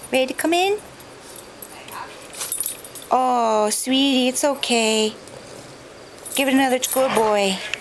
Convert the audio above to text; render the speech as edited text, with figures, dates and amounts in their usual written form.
Ready to come in? Oh, sweetie, it's okay. Give it another good boy.